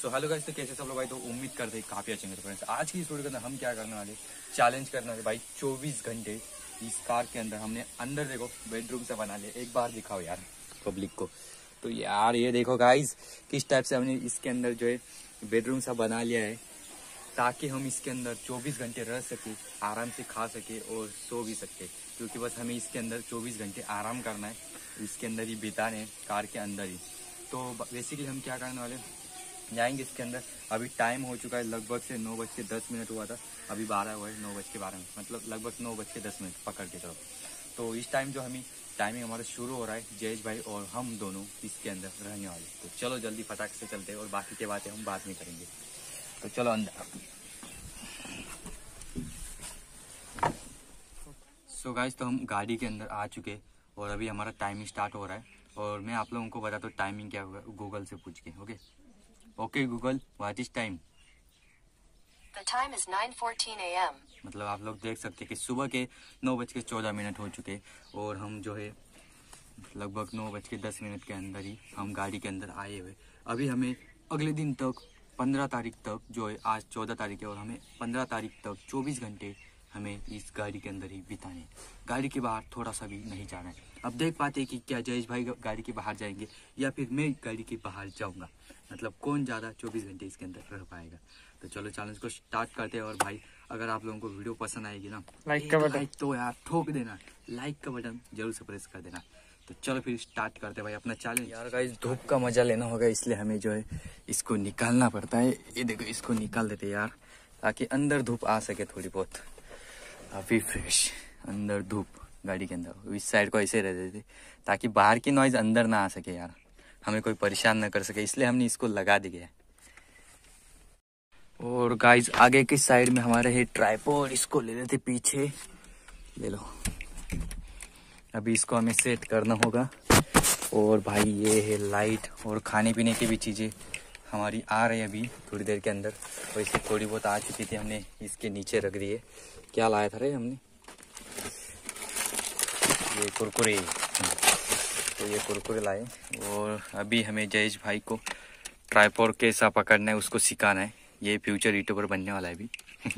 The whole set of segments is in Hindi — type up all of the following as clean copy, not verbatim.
सो हेलो गाइस, तो कैसे सब लोग भाई। तो उम्मीद करते हैं काफी अच्छे होंगे। तो फ्रेंड्स, आज की इस वीडियो के अंदर हम क्या करने वाले, चैलेंज करने वाले भाई। 24 घंटे इस कार के अंदर हमने अंदर देखो बेडरूम से बना लिया। एक बार दिखाओ यार पब्लिक को। तो यार ये देखो गाइस, किस टाइप से हमने इसके अंदर जो है बेडरूम सा बना लिया है, ताकि हम इसके अंदर 24 घंटे रह सके, आराम से खा सके और सो भी सकते। क्योंकि बस हमें इसके अंदर 24 घंटे आराम करना है, इसके अंदर ही बिताने हैं, कार के अंदर ही। तो बेसिकली हम क्या करने वाले, जाएंगे इसके अंदर। अभी टाइम हो चुका है लगभग से 9:10 हुआ था, अभी 12 हुआ है, 9:12, मतलब लगभग 9:10 पकड़ के चलो। तो इस टाइम जो हमें टाइमिंग हमारा शुरू हो रहा है, जयेश भाई और हम दोनों इसके अंदर रहने वाले। तो चलो जल्दी फटाक से चलते हैं और बाकी की बातें हम बाद में करेंगे। तो चलो अंदर। सो गाइस, तो हम गाड़ी के अंदर आ चुके और अभी हमारा टाइमिंग स्टार्ट हो रहा है। और मैं आप लोगों को बताता हूँ टाइमिंग क्या होगा, गूगल से पूछ के। Okay Google, what is time? The time is 9:14 a.m. मतलब आप लोग देख सकते हैं कि सुबह के 9:14 हो चुके और हम जो है लगभग 9:10 के अंदर ही हम गाड़ी के अंदर आए हुए। अभी हमें अगले दिन तक 15 तारीख तक, जो है आज 14 तारीख है, और हमें 15 तारीख तक 24 घंटे हमें इस गाड़ी के अंदर ही बिताने हैं। गाड़ी के बाहर थोड़ा सा भी नहीं जाना है। अब देख पाते हैं कि क्या जयेश भाई गाड़ी के बाहर जाएंगे या फिर मैं गाड़ी के बाहर जाऊंगा, मतलब कौन ज़्यादा 24 घंटे इसके अंदर रह पाएगा। तो चलो चैलेंज को स्टार्ट करते हैं। और भाई अगर आप लोगों को वीडियो पसंद आएगी ना, लाइक का बटन तो यार ठोक देना, लाइक का बटन जरूर से प्रेस कर देना। तो चलो फिर स्टार्ट करते हैं भाई अपना चैलेंज। यार गाइस, धूप का मजा लेना होगा, इसलिए हमें जो है इसको निकालना पड़ता है। ये देखो, इसको निकाल देते यार, ताकि अंदर धूप आ सके थोड़ी बहुत। अभी फ्रेश अंदर धूप गाड़ी के अंदर, इस साइड को ऐसे रह देते ताकि बाहर की नॉइज अंदर ना आ सके यार, हमें कोई परेशान ना कर सके, इसलिए हमने इसको लगा दिया है। और गाइस, आगे की साइड में हमारे है ट्राइपॉड, इसको ले लेते पीछे, ले लो। अभी इसको हमें सेट करना होगा। और भाई ये है लाइट, और खाने पीने की भी चीज़ें हमारी आ रही है अभी थोड़ी देर के अंदर। वैसे थोड़ी बहुत आ चुकी थी, हमने इसके नीचे रख दिए। क्या लाया था रे हमने, ये कुरकुरे, तो ये कुरकुरे लाए। और अभी हमें जयेश भाई को ट्राइपॉड कैसा पकड़ना है उसको सिखाना है। ये फ्यूचर यूट्यूबर बनने वाला है अभी।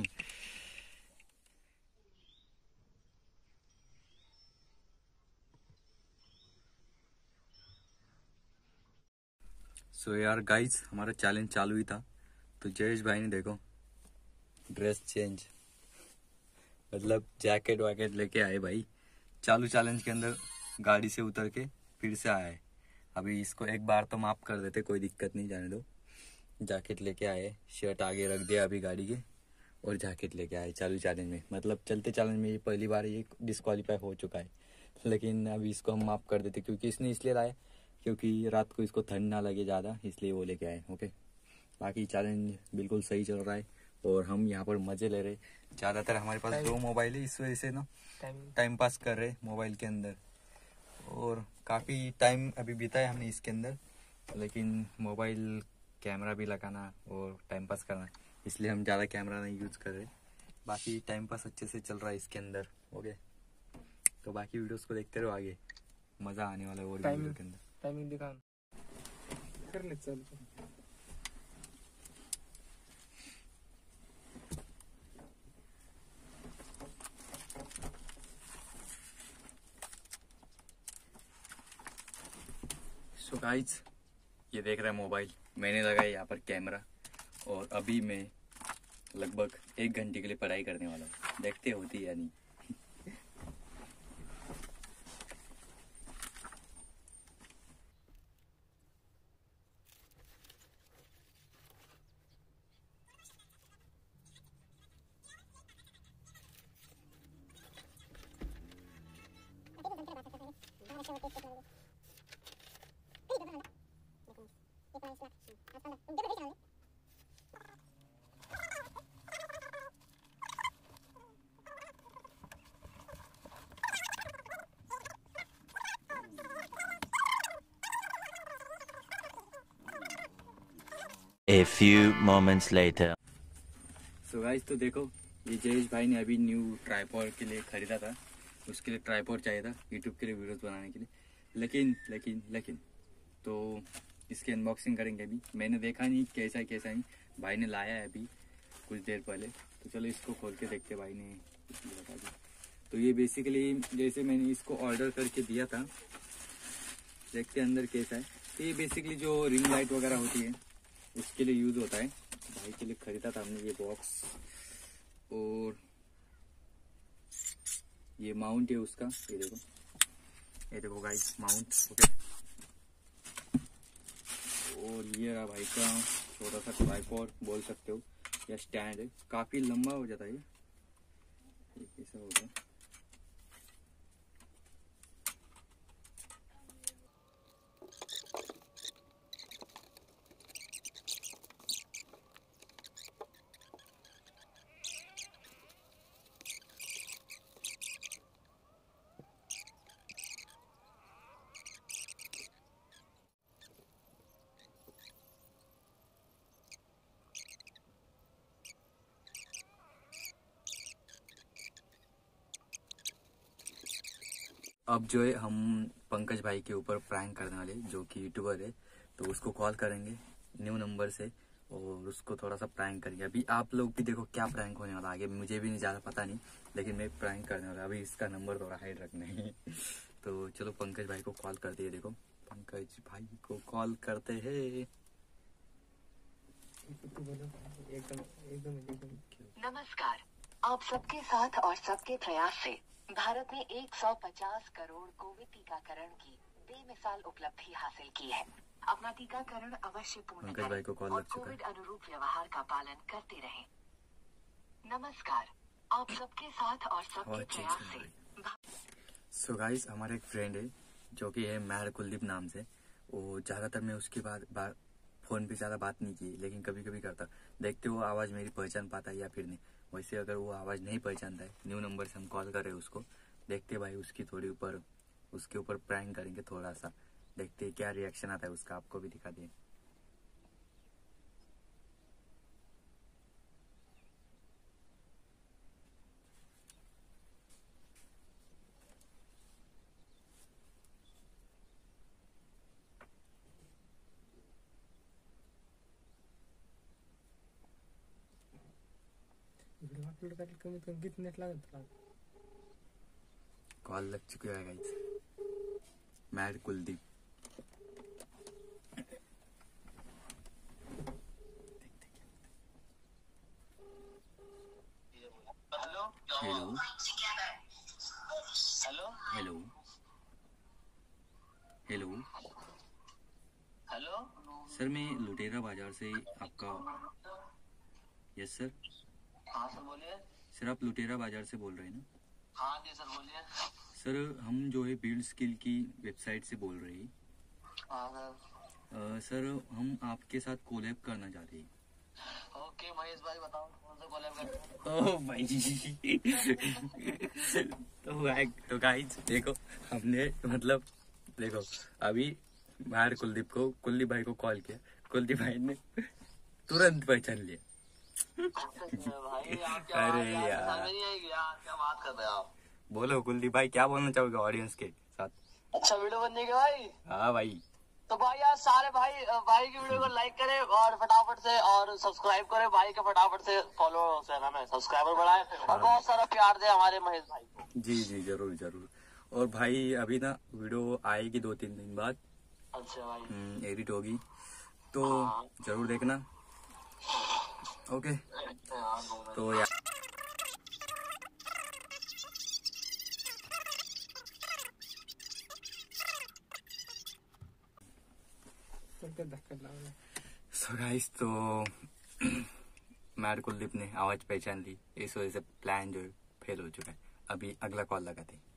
सो यार गाइस, हमारा चैलेंज चालू ही था, तो जयेश भाई ने देखो ड्रेस चेंज, मतलब जैकेट वैकेट लेके आए भाई। चालू चैलेंज के अंदर गाड़ी से उतर के फिर से आया है। अभी इसको एक बार तो माफ कर देते, कोई दिक्कत नहीं, जाने दो। जैकेट लेके आए, शर्ट आगे रख दिया अभी गाड़ी के, और जैकेट लेके आए चालू चैलेंज में। मतलब चलते चैलेंज में ये पहली बार ये डिस्क्वालीफाई हो चुका है, लेकिन अभी इसको हम माफ कर देते, क्योंकि इसने इसलिए लाया क्योंकि रात को इसको ठंड ना लगे ज़्यादा, इसलिए वो लेके आए। ओके, बाकी चैलेंज बिल्कुल सही चल रहा है और हम यहाँ पर मज़े ले रहे। ज़्यादातर हमारे पास 2 मोबाइल है, इस वजह से ना टाइम पास कर रहे मोबाइल के अंदर। और काफ़ी टाइम अभी बिताया हमने इसके अंदर, लेकिन मोबाइल कैमरा भी लगाना और टाइम पास करना, इसलिए हम ज़्यादा कैमरा नहीं यूज़ कर रहे। बाकी टाइम पास अच्छे से चल रहा है इसके अंदर। ओके, तो बाकी वीडियोस को देखते रहो, आगे मज़ा आने वाला है और वीडियो के अंदर। टाइमिंग दिखा कर ले, चल। सो गाइस, ये देख रहे हैं मोबाइल, मैंने लगाया यहाँ पर कैमरा, और अभी मैं लगभग 1 घंटे के लिए पढ़ाई करने वाला हूँ। देखते होती है या नहीं। A few moments later. So guys, तो देखो, ये जयेश भाई ने अभी न्यू ट्राइपॉड के लिए ख़रीदा था। उसके लिए ट्राइपॉड चाहिए था यूट्यूब के लिए वीडियोस बनाने के लिए, लेकिन तो इसकी अनबॉक्सिंग करेंगे अभी। मैंने देखा नहीं कैसा है कैसा नहीं, भाई ने लाया है अभी कुछ देर पहले, तो चलो इसको खोल के देखते भाई ने कुछ बता दिया। तो ये बेसिकली जैसे मैंने इसको ऑर्डर करके दिया था, देखते अंदर कैसा है। तो ये बेसिकली जो रिंग लाइट वगैरह होती है उसके लिए यूज़ होता है। भाई के लिए खरीदा था हमने ये बॉक्स, और ये माउंट है उसका, ये देखो गाइस माउंट। ओके, और ये रहा भाई का छोटा सा ट्राइपॉड बोल सकते हो या स्टैंड है, काफी लंबा हो जाता है ये कैसा होगा। अब जो है हम पंकज भाई के ऊपर प्रैंक करने वाले, जो कि यूट्यूबर है, तो उसको कॉल करेंगे न्यू नंबर से और उसको थोड़ा सा प्रैंक करेंगे। अभी आप लोग भी देखो क्या प्रैंक होने वाला, आगे मुझे भी नहीं ज़्यादा पता नहीं, लेकिन मैं प्रैंक करने वाला। अभी इसका नंबर थोड़ा हाइड रखना है तो चलो पंकज भाई को कॉल करते हैं। देखो पंकज भाई को कॉल करते हैं। एकदम एकदम एकदम। नमस्कार। आप सबके साथ और सबके प्रयास से भारत ने 150 करोड़ कोविड टीकाकरण की बेमिसाल उपलब्धि हासिल की है। अपना टीकाकरण अवश्य पूर्ण पंकज भाई को करें कॉल और लग चुका है। कोविड अनुरूप व्यवहार का पालन करते रहें। नमस्कार। आप सबके साथ और सबके और चीज़ प्रयास है से सो गाइस, हमारे एक फ्रेंड है जो कि है मैड कुलदीप नाम से। वो ज़्यादातर मैं उसके बाद फ़ोन पे ज़्यादा बात नहीं की, लेकिन कभी कभी करता। देखते वो आवाज़ मेरी पहचान पाता है या फिर नहीं। वैसे अगर वो आवाज़ नहीं पहचानता है, न्यू नंबर से हम कॉल कर रहे हैं उसको, देखते भाई उसकी थोड़ी ऊपर उसके ऊपर प्रैंक करेंगे थोड़ा सा, देखते क्या रिएक्शन आता है उसका, आपको भी दिखा दें। व्हिडिओ अपलोड करायला कमीत कमी किती नेट लागत तुला? कॉल लग चुका है guys, mad Kuldeep. Hello hello hello hello hello hello sir, मैं लुटेरा बाजार से आपका। Yes sir. हाँ सर बोलिए। सर आप लुटेरा बाजार से बोल रहे हैं ना? हाँ जी सर बोलिए। सर हम जो है बिल्ड स्किल की वेबसाइट से बोल रहे हैं। हाँ सर। सर हम आपके साथ कोलैब करना चाहते हैं। ओके महेश भाई बताओ कौन सा कोलैब करते हैं? ओह भाई तो गाइस देखो, हमने मतलब देखो अभी बाहर कुलदीप भाई को कॉल किया, कुलदीप भाई ने तुरंत पहचान लिया। भाई आप क्या अरे यार यार। समझ नहीं आएगी यार, क्या बात कर रहे हो आप? बोलो कुलदीप भाई, क्या बोलना चाहोगे ऑडियंस के साथ? अच्छा वीडियो बनने के भाई, हाँ भाई। तो भाई यार सारे भाई की वीडियो को लाइक करें और फटाफट से और सब्सक्राइब करें भाई के, फटाफट से फॉलो से ना सब्सक्राइबर बढ़ाएं और बहुत सारा प्यार दे हमारे महेश भाई को। जी जी जरूर जरूर। और भाई अभी ना वीडियो आएगी 2-3 दिन बाद, अच्छा भाई एडिट होगी, तो जरूर देखना। ओके तो यार फक्त धक्का लावला. सो गाइस, तो मैड कुलदीप ने आवाज पहचान ली, इस वजह से प्लान जो है फेल हो चुका है। अभी अगला कॉल लगाते हैं।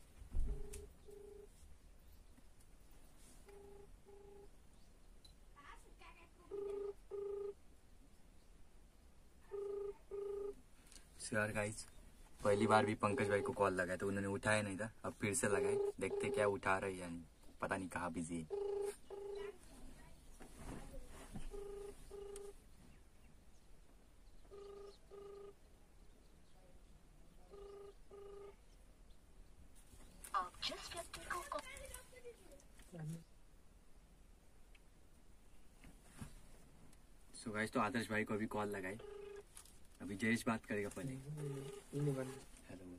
यार गाइस, पहली बार भी पंकज भाई को कॉल लगाया तो उन्होंने उठाया नहीं था, अब फिर से लगाए, देखते क्या उठा रहे या नहीं, पता नहीं कहाँ बिजी है। आप जिस व्यक्ति को आणि सो गाइस तो आदर्श भाई को अभी कॉल लगाई, अभी जयेश बात करेगा पहले। ये नहीं बंद। हेलो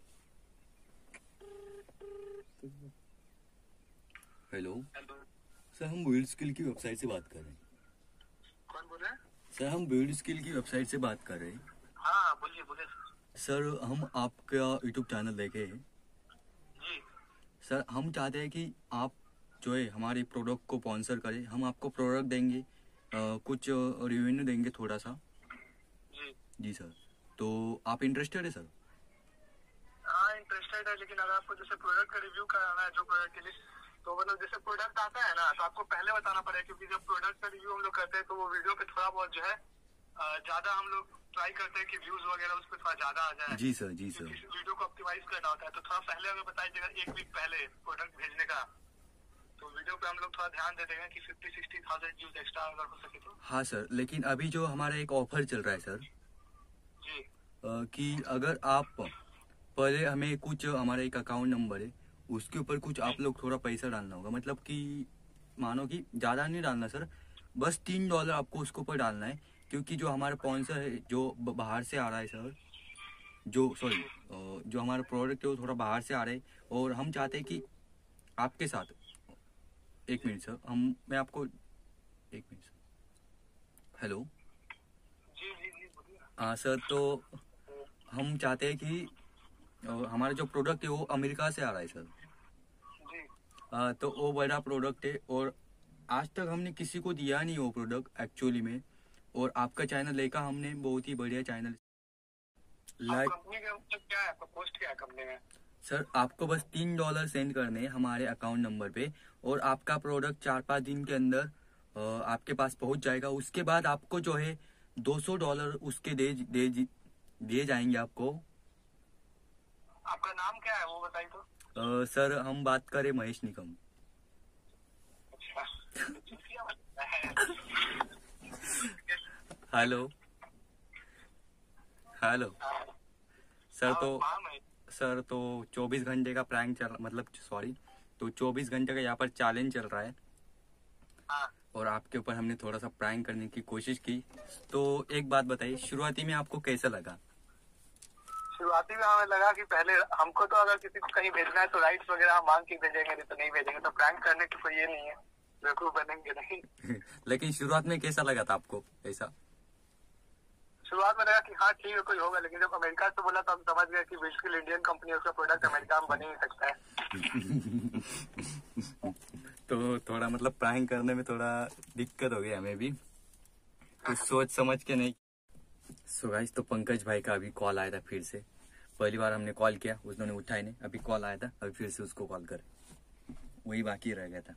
हेलो सर, हम बिल्ड स्किल की वेबसाइट से बात कर रहे हैं। कौन बोल रहे हैं? सर हम बिल्ड स्किल की वेबसाइट से बात कर रहे हैं। हाँ बोलिए बोलिए सर हम आपका यूट्यूब चैनल देखे हैं। जी। सर हम चाहते हैं कि आप जो है हमारे प्रोडक्ट को स्पॉन्सर करें, हम आपको प्रोडक्ट देंगे, कुछ रिवेन्यू देंगे थोड़ा सा। जी जी सर, तो आप इंटरेस्टेड है सर? हाँ इंटरेस्टेड है, लेकिन अगर आपको जैसे प्रोडक्ट का रिव्यू कराना है जो प्रोडक्ट के लिए, तो मतलब जैसे प्रोडक्ट आता है ना तो आपको पहले बताना पड़ेगा, क्योंकि जब प्रोडक्ट का रिव्यू हम लोग करते हैं तो वो वीडियो पे थोड़ा बहुत जो है ज्यादा हम लोग ट्राई करते हैं कि व्यूज वगैरह उस पर थोड़ा ज्यादा आ जाए। जी सर, जी सर। वीडियो को ऑप्टिमाइज करना होता है, तो थोड़ा पहले हमें बताइएगा, 1 वीक पहले प्रोडक्ट भेजने का, तो वीडियो पे हम लोग थोड़ा ध्यान दे देंगे कि 50-60,000 व्यूज एक्स्ट्रा अगर हो सके तो। हाँ सर, लेकिन अभी जो हमारा एक ऑफर चल रहा है सर, जी कि अगर आप पहले हमें कुछ, हमारा एक अकाउंट नंबर है उसके ऊपर कुछ आप लोग थोड़ा पैसा डालना होगा, मतलब कि मानो कि ज़्यादा नहीं डालना सर, बस $3 आपको उसके ऊपर डालना है, क्योंकि जो हमारा स्पॉन्सर है जो बाहर से आ रहा है सर, जो हमारा प्रोडक्ट है वो थोड़ा बाहर से आ रहा है, और हम चाहते हैं कि आपके साथ, एक मिनट सर, मैं आपको, एक मिनट सर, हेलो। जी जी जी बोलिए। हाँ सर, तो हम चाहते हैं कि हमारा जो प्रोडक्ट है वो अमेरिका से आ रहा है सर। जी तो वो बड़ा प्रोडक्ट है, और आज तक हमने किसी को दिया नहीं वो प्रोडक्ट एक्चुअली में, और आपका चैनल देखा हमने, बहुत ही बढ़िया चैनल। लाइक कंपनी का मतलब क्या है, आपका पोस्ट क्या है कंपनी में? सर, आपको बस $3 सेंड करने हैं हमारे अकाउंट नंबर पे, और आपका प्रोडक्ट 4-5 दिन के अंदर आपके पास पहुंच जाएगा। उसके बाद आपको जो है $200 उसके दिए जाएंगे आपको। आपका नाम क्या है वो बताइए तो। सर हम बात करें महेश निकम। अच्छा हेलो हेलो सर, सर तो 24 घंटे का प्रैंक चल, मतलब सॉरी, तो 24 घंटे का यहाँ पर चैलेंज चल रहा है, और आपके ऊपर हमने थोड़ा सा प्रैंक करने की कोशिश की। तो एक बात बताइए, शुरुआती में आपको कैसा लगा? शुरुआती में हमें लगा कि पहले हमको तो अगर किसी को कहीं भेजना है तो राइट्स वगैरह मांग के भेजेंगे, नहीं तो नहीं भेजेंगे, तो प्रैंक करने की कोई ये नहीं है, बेवकूफ बनेंगे नहीं। लेकिन शुरुआत में कैसा लगा था आपको ऐसा? शुरुआत में लगा कि हाँ ठीक है कोई होगा, लेकिन जब अमेरिका से बोला तो हम समझ गए कि बिल्कुल इंडियन कंपनी है, उसका प्रोडक्ट अमेरिका में बन ही नहीं सकता है। तो थोड़ा मतलब प्रैंक करने में थोड़ा दिक्कत हो गई हमें भी, कुछ सोच समझ के नहीं। सो गाइस, तो पंकज भाई का अभी कॉल आया था फिर से, पहली बार हमने कॉल किया, उन्होंने उठाया नहीं, अभी कॉल आया था, अभी फिर से उसको कॉल करे, वही बाकी रह गया था।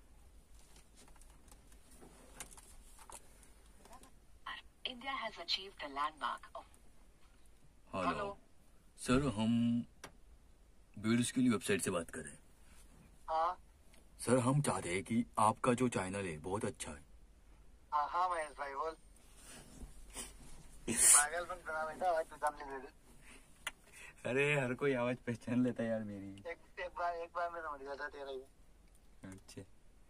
India has achieved a landmark of hello sir, हम बिल्ड स्किल वेबसाइट से बात कर रहे हैं। हाँ सर हम चाहते हैं कि आपका जो चैनल है बहुत अच्छा है। हाँ हाँ महेश भाई बोल। पागलपन करा बेटा, आवाज पहचान ले मेरी। अरे हर कोई आवाज पहचान लेता है यार मेरी। एक बार मैं समझ गया था तेरा ही। अच्छा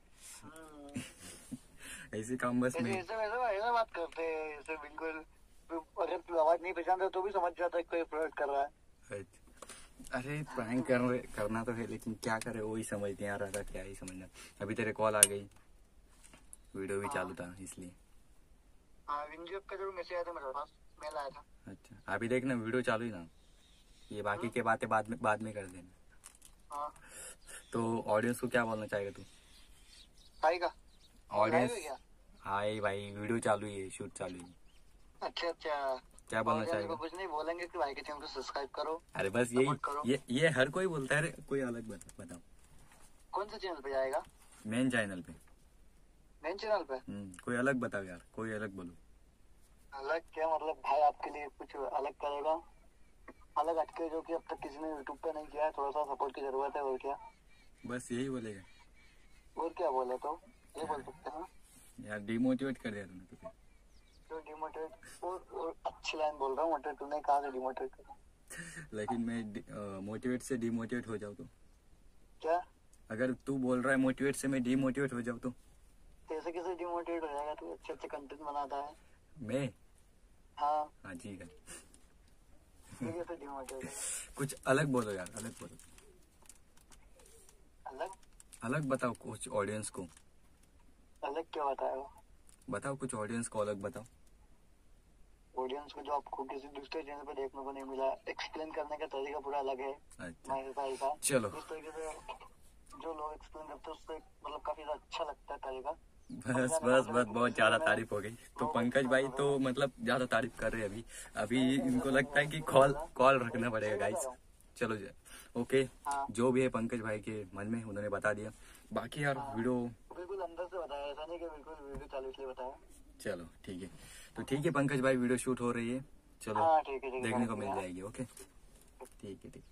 ऐसे काम बस में ऐसे बात करते हैं, ऐसे बिल्कुल, अगर तू आवाज नहीं पहचान रहा तो भी समझ जाता है कोई फ्रॉड कर रहा है। अरे प्रैंक करना तो है, लेकिन क्या करे वही समझ नहीं आ रहा था, क्या ही समझना। अभी तेरे कॉल आ गई, वीडियो भी चालू था इसलिए। हाँ विंजो का जो मैसेज आया था मेरे पास, मेल आया था। अच्छा अभी देख ना, वीडियो चालू ही ना, ये बाकी के बातें बाद में कर देना। हाँ तो ऑडियंस को क्या बोलना चाहेगा तू? भाई का ऑडियंस, हाय भाई, वीडियो चालू ही है, शूट चालू ही है। अच्छा क्या बोलना चाहेगा? कुछ नहीं बोलेंगे कि भाई के चैनल को सब्सक्राइब करो। अरे बस यही, ये हर कोई बोलता है। कोई अलग बताओ कौन से चैनल पे जाएगा? मेन चैनल पे। मेन चैनल पे कोई अलग बताओ यार, कोई अलग बोलो। अलग क्या मतलब भाई, आपके लिए कुछ अलग करेगा, अलग हटके, जो कि अब तक किसी ने यूट्यूब पे नहीं किया है, थोड़ा सा सपोर्ट की जरूरत है। और क्या बस यही बोलेगा? और क्या बोले तो ये बोल सकते हैं यार, डिमोटिवेट कर दिया तूने तो फिर। क्यों डिमोटिवेट? और अच्छी लाइन बोल रहा हूँ, मोटिवेट तूने कहा से डिमोटिवेट करा? लेकिन मैं मोटिवेट से डिमोटिवेट हो जाऊँ तो क्या? अगर तू बोल रहा है मोटिवेट से मैं डिमोटिवेट हो जाऊँ तो कैसे डिमोटिवेट हो जाएगा? तू अच्छे कंटेंट बनाता है। मैं हाँ ठीक है। ये कैसे डिमोटिवेट? कुछ अलग बोलो यार, अलग बोलो, अलग अलग बताओ कुछ ऑडियंस को, अलग क्या बताया? बताओ कुछ ऑडियंस को अलग बताओ। ऑडियंस को जो आपको किसी दूसरे चैनल पर देखने को नहीं मिला, एक्सप्लेन करने का तरीका पूरा अलग है अच्छा मेरे भाई का। चलो जिस तरीके से जो लोग एक्सप्लेन करते हैं उससे मतलब काफी अच्छा लगता है तरीका। बस बस बस बहुत ज्यादा तारीफ हो गई। तो पंकज भाई तो मतलब ज्यादा तारीफ कर रहे हैं अभी, अभी इनको लगता है कि कॉल रखना पड़ेगा गाइस। चलो ओके, जो भी है पंकज भाई के मन में उन्होंने बता दिया। बाकी यार वीडियो बिल्कुल अंदर से बताया, ऐसा नहीं कि बिल्कुल वीडियो चालू इसलिए बताया। चलो ठीक है, तो ठीक है पंकज भाई, वीडियो शूट हो रही है, चलो हाँ ठीक है देखने को मिल जाएगी। ओके ठीक है।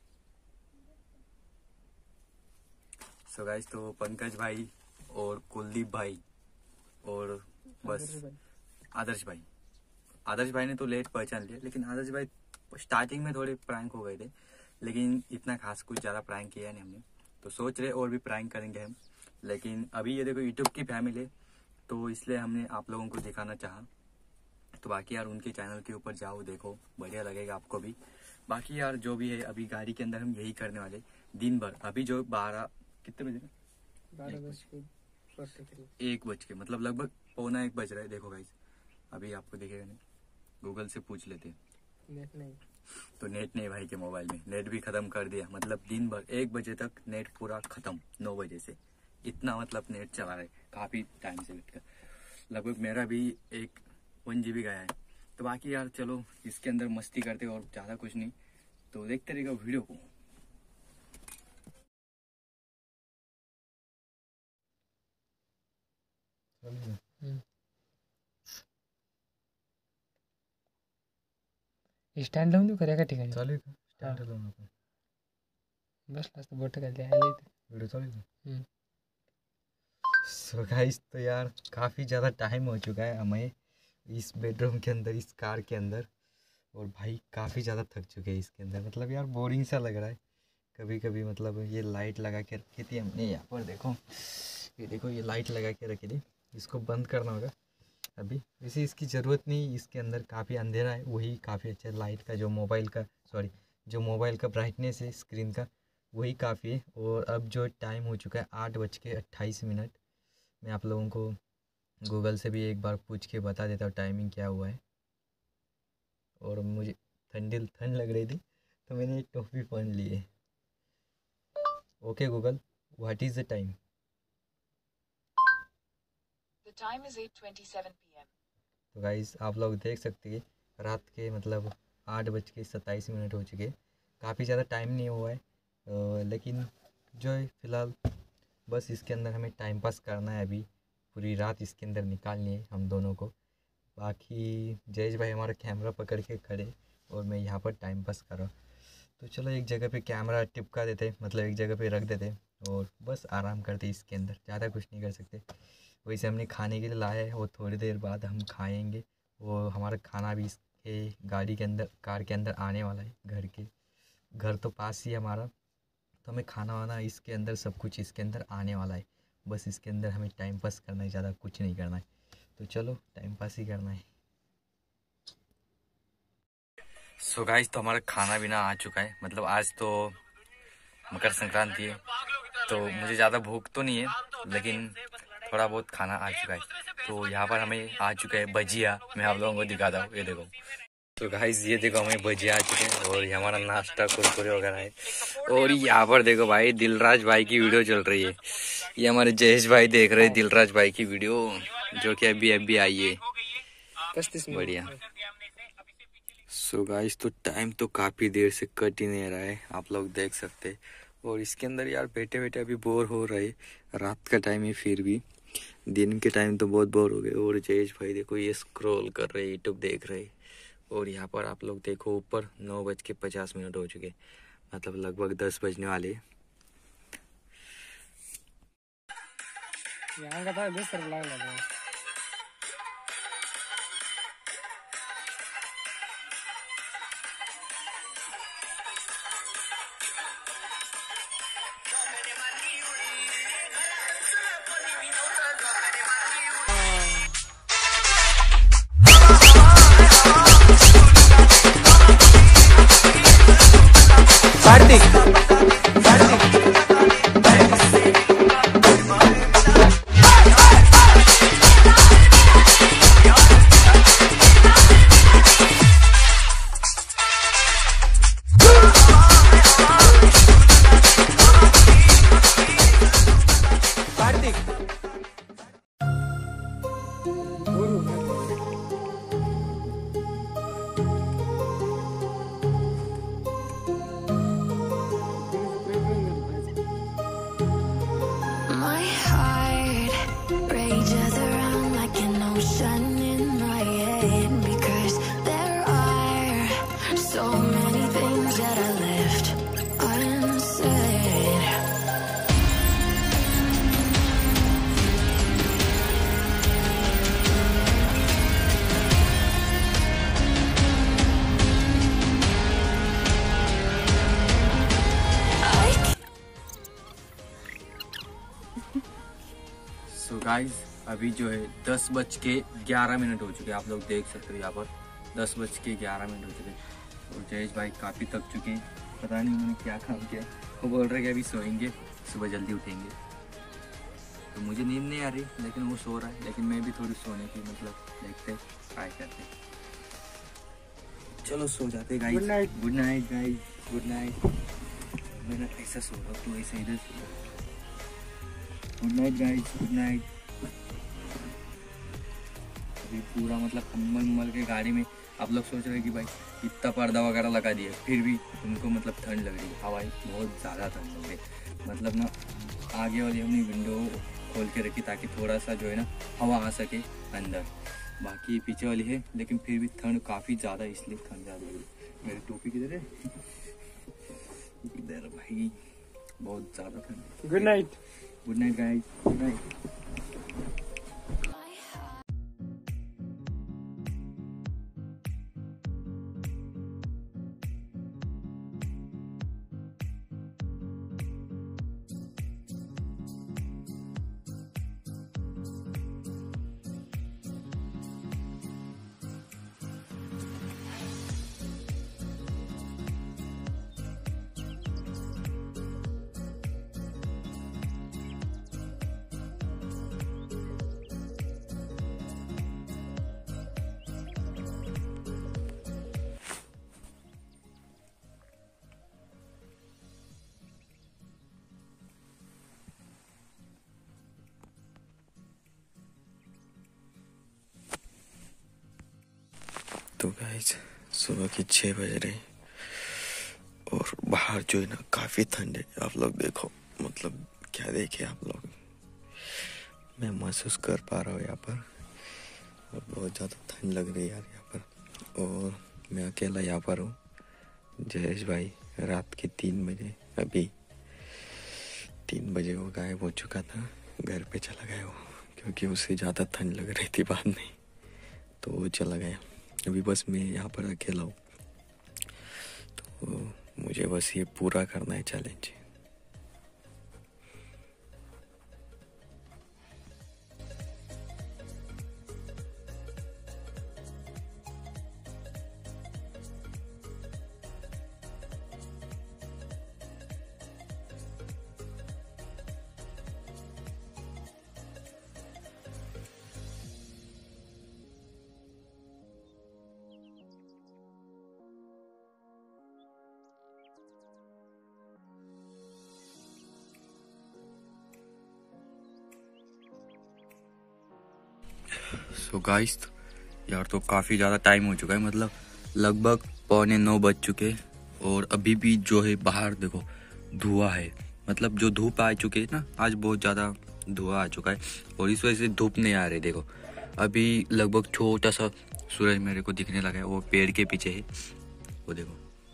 सो गाइस, तो पंकज भाई और कुलदीप भाई और बस आदर्श भाई ने तो लेट पहचान लिया, लेकिन आदर्श भाई स्टार्टिंग में थोड़े प्रैंक हो गए थे, लेकिन इतना खास कुछ ज्यादा प्रैंक किया नहीं हमने। तो सोच रहे और भी प्रैंक करेंगे हम, लेकिन अभी ये देखो यूट्यूब की फैमिली है तो इसलिए हमने आप लोगों को दिखाना चाहा। तो बाकी यार उनके चैनल के ऊपर जाओ, देखो, बढ़िया लगेगा आपको भी। बाकी यार जो भी है अभी गाड़ी के अंदर हम यही करने वाले दिन भर। अभी जो 12 कितने बजे, 1 बज के मतलब लगभग 12:45 बज रहा है। देखो गाइस, अभी आपको दिखेगा नहीं, गूगल से पूछ लेते। नेट नहीं, तो नेट नहीं भाई के मोबाइल में, नेट भी खत्म कर दिया। मतलब दिन भर 1 बजे तक नेट पूरा खत्म, 9 बजे से इतना मतलब नेट चला रहा है काफी टाइम से बैठ कर। लगभग मेरा भी 1 GB गया है। तो बाकी यार चलो इसके अंदर मस्ती करते और ज्यादा कुछ नहीं, तो देखते रहेगा वीडियो को। स्टँड लावून देऊ खऱ्या का ठिकाणी? चालेल का स्टँड लावून आपण बसला असतं बोट खाली आले वीडियो चालेल का? सो गाइस, तो यार काफ़ी ज़्यादा टाइम हो चुका है हमें इस बेडरूम के अंदर, इस कार के अंदर, और भाई काफ़ी ज़्यादा थक चुके हैं इसके अंदर। मतलब यार बोरिंग सा लग रहा है कभी कभी। मतलब ये लाइट लगा के रखी थी हमने यहाँ पर, देखो ये देखो, ये लाइट लगा के रखी थी, इसको बंद करना होगा अभी। वैसे इसकी ज़रूरत नहीं, इसके अंदर काफ़ी अंधेरा है, वही काफ़ी अच्छा लाइट का जो मोबाइल का ब्राइटनेस है स्क्रीन का, वही काफ़ी है। और अब जो टाइम हो चुका है 8:28। मैं आप लोगों को गूगल से भी एक बार पूछ के बता देता हूँ टाइमिंग क्या हुआ है। और मुझे ठंड लग रही थी तो मैंने एक टोपी पहन ली है। Okay Google, what is the time? The time is 8:27 p.m. तो गाइस आप लोग देख सकते हैं रात के मतलब 8:27 हो चुके। काफ़ी ज़्यादा टाइम नहीं हुआ है, लेकिन जो है फ़िलहाल बस इसके अंदर हमें टाइम पास करना है। अभी पूरी रात इसके अंदर निकालनी है हम दोनों को। बाकी जयेश भाई हमारा कैमरा पकड़ के खड़े और मैं यहाँ पर टाइम पास कर रहा हूँ। तो चलो एक जगह पे कैमरा टिपका देते, मतलब एक जगह पे रख देते और बस आराम करते इसके अंदर, ज़्यादा कुछ नहीं कर सकते। वैसे हमने खाने के लिए लाया है, वो थोड़ी देर बाद हम खाएंगे। वो हमारा खाना भी इसके गाड़ी के अंदर, कार के अंदर आने वाला है। घर तो पास ही है हमारा, तो हमें खाना वाना इसके अंदर, सब कुछ इसके अंदर आने वाला है। बस इसके अंदर हमें टाइम पास करना है, ज़्यादा कुछ नहीं करना है। तो चलो टाइम पास ही करना है। सो गाइस, तो हमारा खाना पीना आ चुका है। मतलब आज तो मकर संक्रांति है तो मुझे ज़्यादा भूख तो नहीं है, लेकिन थोड़ा बहुत खाना आ चुका है। तो यहाँ पर हमें आ चुका है भजिया, मैं आप लोगों को दिखाता हूँ, ये देखो। तो गाइस ये देखो हमें भजिया आ चुके हैं और ये हमारा नाश्ता कुरकुरे वगैरह है। और यहाँ पर देखो भाई दिलराज भाई की वीडियो चल रही है। ये हमारे जयेश भाई देख रहे हैं दिलराज भाई की वीडियो, जो कि अभी आई है। बढ़िया। सो गाइस, तो टाइम तो काफ़ी देर से कट ही नहीं रहा है, आप लोग देख सकते। और इसके अंदर यार बैठे बैठे अभी बोर हो रहे, रात का टाइम है, फिर भी दिन के टाइम तो बहुत बोर हो गए। और जयेश भाई देखो ये स्क्रॉल कर रहे, यूट्यूब देख रहे। और यहाँ पर आप लोग देखो ऊपर 9:50 हो चुके, मतलब लगभग 10 बजने वाले। यहाँ का था 10 लागला My heart rages around like an ocean in my head, because there are so many things that I left unsaid. So guys अभी जो है 10:11 हो चुके हैं। आप लोग देख सकते हो यहाँ पर 10:11 हो चुके हैं और जयेश भाई काफ़ी थक चुके हैं। पता नहीं उन्होंने क्या काम किया। वो बोल रहे कि अभी सोएंगे, सुबह जल्दी उठेंगे। तो मुझे नींद नहीं आ रही, लेकिन वो सो रहा है। लेकिन मैं भी थोड़ी सोने की देखते ट्राई करते। चलो सो जाते guys. Good night. Good night guys, good night. मैं ना ऐसा सो रहा हूँ, तो ऐसा इधर सो रहा। Good night guys, good night. अभी पूरा कम्बल उम्बल के गाड़ी में आप लोग सोच रहे हैं कि भाई इतना पर्दा वगैरह लगा दिया, फिर भी उनको ठंड लग रही है। हवा बहुत ज़्यादा ठंड लग रही है। आगे वाली हमने विंडो खोल के रखी ताकि थोड़ा सा जो है ना हवा आ सके अंदर। बाकी पीछे वाली है, लेकिन फिर भी ठंड काफ़ी ज़्यादा, इसलिए ठंड ज़्यादा लग रही है। मेरी टोपी किधर है? इधर भाई, बहुत ज़्यादा ठंड है। Good night. Good night guys, good night. तो गाइस सुबह के 6 बज रहे और बाहर जो है ना काफ़ी ठंड है। आप लोग देखो, क्या देखे आप लोग, मैं महसूस कर पा रहा हूँ यहाँ पर। और बहुत ज़्यादा ठंड लग रही है यार यहाँ पर। और मैं अकेला यहाँ पर हूँ। जयेश भाई रात के 3 बजे, अभी 3 बजे वो गायब हो चुका था, घर पे चला गया वो, क्योंकि उसे ज़्यादा ठंड लग रही थी बाद में, तो वो चला गया। अभी बस मैं यहाँ पर अकेला हूँ, तो मुझे बस ये पूरा करना है चैलेंज। सो गाइस यार, तो काफ़ी ज़्यादा टाइम हो चुका है, लगभग 8:45 बज चुके। और अभी भी जो है बाहर देखो धुआं है, जो धूप आ चुके है ना, आज बहुत ज़्यादा धुआं आ चुका है और इस वजह से धूप नहीं आ रही। देखो अभी लगभग छोटा सा सूरज मेरे को दिखने लगा है, वो पेड़ के पीछे है, वो देखो।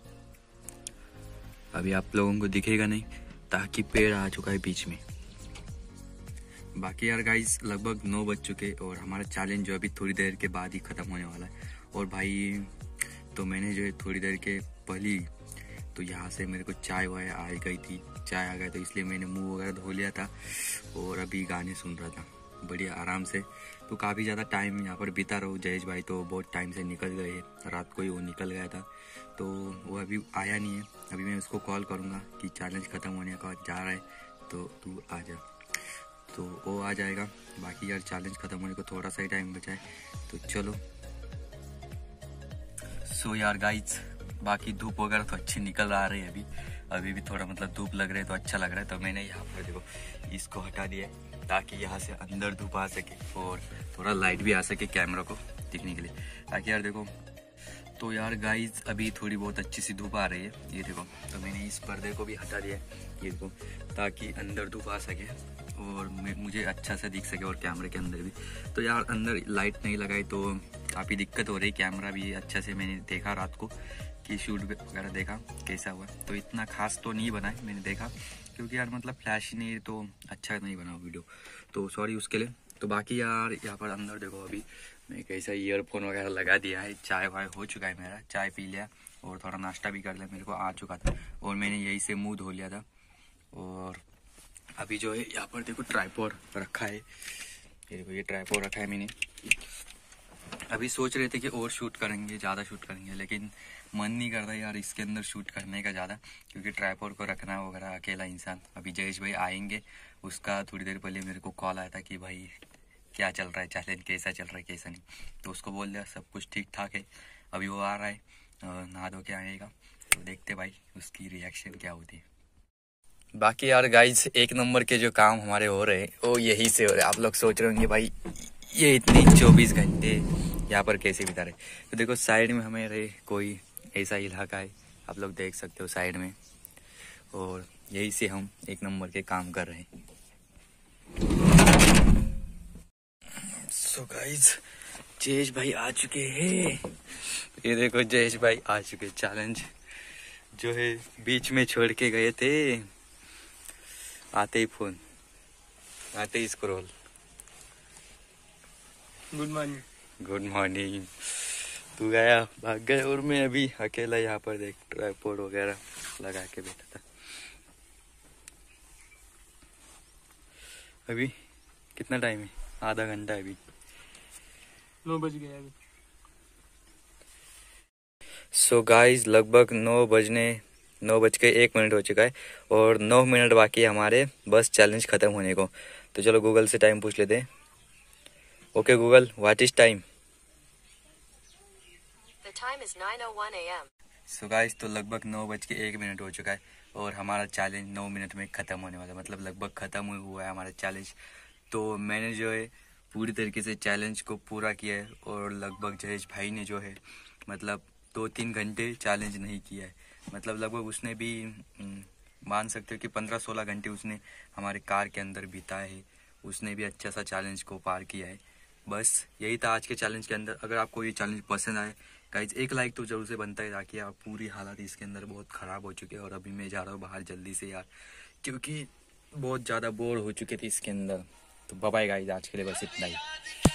अभी आप लोगों को दिखेगा नहीं ताकि पेड़ आ चुका है बीच में। बाकी यार गाइस लगभग 9 बज चुके और हमारा चैलेंज जो अभी थोड़ी देर के बाद ही ख़त्म होने वाला है। और भाई तो मैंने जो है थोड़ी देर के पहले तो यहाँ से मेरे को चाय वाय आ गई थी, चाय आ गया, तो इसलिए मैंने मुंह वगैरह धो लिया था और अभी गाने सुन रहा था। बढ़िया आराम से। तो काफ़ी ज़्यादा टाइम यहाँ पर बीता रहो। जयेश भाई तो बहुत टाइम से निकल गए, रात को ही वो निकल गया था, तो वो अभी आया नहीं है। अभी मैं उसको कॉल करूँगा कि चैलेंज ख़त्म होने का जा रहा है तो तू आ जा, तो वो आ जाएगा। बाकी यार चैलेंज ख़त्म होने को थोड़ा सा ही टाइम बचा है, तो चलो। सो यार गाइज, बाकी धूप वगैरह तो अच्छी निकल आ रही है। अभी भी थोड़ा मतलब धूप लग रही है तो अच्छा लग रहा है। तो मैंने यहाँ पर देखो इसको हटा दिया ताकि यहाँ से अंदर धूप आ सके और थोड़ा लाइट भी आ सके कैमरा को दिखने के लिए। ताकि यार देखो, तो यार गाइज अभी थोड़ी बहुत अच्छी सी धूप आ रही है, ये देखो। तो मैंने इस पर्दे को भी हटा दिया ये देखो, ताकि अंदर धूप आ सके और मुझे अच्छा से दिख सके और कैमरे के अंदर भी। तो यार अंदर लाइट नहीं लगाई तो काफ़ी दिक्कत हो रही। कैमरा भी अच्छा से मैंने देखा रात को कि शूट वगैरह देखा कैसा हुआ, तो इतना खास तो नहीं बना है मैंने देखा, क्योंकि यार मतलब फ्लैश ही नहीं तो अच्छा नहीं बना वीडियो, तो सॉरी उसके लिए। तो बाकी यार यहाँ पर अंदर देखो, अभी मैं कैसा ईयरफोन वगैरह लगा दिया है। चाय वाय हो चुका है मेरा, चाय पी लिया और थोड़ा नाश्ता भी कर लिया, मेरे को आ चुका था और मैंने यही से मुँह धो लिया था। और अभी जो है यहाँ पर देखो ट्राइपॉड रखा है, ये देखो ये ट्राइपॉड रखा है मैंने। अभी सोच रहे थे कि और शूट करेंगे, ज़्यादा शूट करेंगे, लेकिन मन नहीं करता यार इसके अंदर शूट करने का ज़्यादा, क्योंकि ट्राइपॉड को रखना वगैरह अकेला इंसान। अभी जयेश भाई आएंगे, उसका थोड़ी देर पहले मेरे को कॉल आया था कि भाई क्या चल रहा है, चैलेंज कैसा चल रहा है कैसा नहीं, तो उसको बोल दिया सब कुछ ठीक ठाक है। अभी वो आ रहा है, नहा धो के आएगा, तो देखते भाई उसकी रिएक्शन क्या होती है। बाकी यार गाइज, एक नंबर के जो काम हमारे हो रहे हैं वो यही से हो रहे हैं। आप लोग सोच रहे होंगे भाई ये इतने 24 घंटे यहाँ पर कैसे बिता रहे। तो देखो साइड में हमारे कोई ऐसा इलाका है, आप लोग देख सकते हो साइड में, और यही से हम एक नंबर के काम कर रहे हैं। सो गाइज, जयेश भाई आ चुके हैं, ये देखो जयेश भाई आ चुके। चैलेंज जो है बीच में छोड़ के गए थे, आते ही फोन, आते ही scroll. Good morning. Good morning. तू गया, भाग गए और मैं अभी अकेला यहाँ पर देख ट्राइपॉड वगैरह लगा के बैठा था। अभी कितना टाइम है? आधा घंटा है अभी। 9 बज गए अभी। सो गाइस, लगभग 9 बज के 1 मिनट हो चुका है और 9 मिनट बाकी है हमारे बस चैलेंज खत्म होने को। तो चलो गूगल से टाइम पूछ लेते हैं। Okay Google, what is time? The time is 9:01 a.m. So guys, तो लगभग 9 बज के 1 मिनट हो चुका है और हमारा चैलेंज 9 मिनट में ख़त्म होने वाला है, मतलब लगभग ख़त्म हुआ है हमारा चैलेंज। तो मैंने जो है पूरी तरीके से चैलेंज को पूरा किया है और लगभग जयेश भाई ने जो है मतलब 2-3 घंटे चैलेंज नहीं किया है, मतलब लगभग उसने भी मान सकते हो कि 15-16 घंटे उसने हमारे कार के अंदर बिताए है। उसने भी अच्छा सा चैलेंज को पार किया है। बस यही था आज के चैलेंज के अंदर। अगर आपको ये चैलेंज पसंद आए गाइज, एक लाइक तो जरूर से बनता है, ताकि आप पूरी हालत इसके अंदर बहुत ख़राब हो चुके हैं और अभी मैं जा रहा हूँ बाहर जल्दी से यार, क्योंकि बहुत ज़्यादा बोर हो चुके थे इसके अंदर। तो बाय बाय गाइज, आज के लिए बस इतना ही।